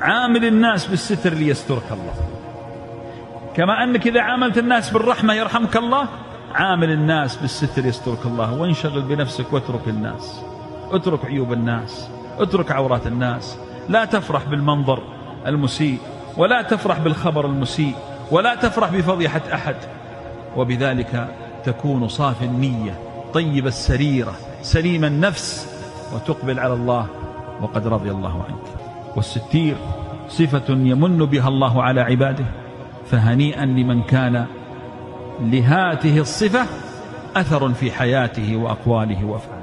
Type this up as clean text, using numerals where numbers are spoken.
عامل الناس بالستر ليسترك الله، كما أنك إذا عاملت الناس بالرحمة يرحمك الله، عامل الناس بالستر يسترك الله. وانشغل بنفسك واترك الناس، اترك عيوب الناس، اترك عورات الناس. لا تفرح بالمنظر المسيء، ولا تفرح بالخبر المسيء، ولا تفرح بفضيحة أحد. وبذلك تكون صافي النية طيب السريرة سليم النفس، وتقبل على الله وقد رضي الله عنك. والستير صفة يمن بها الله على عباده، فهنيئا لمن كان لهاته الصفة أثر في حياته وأقواله وأفعاله.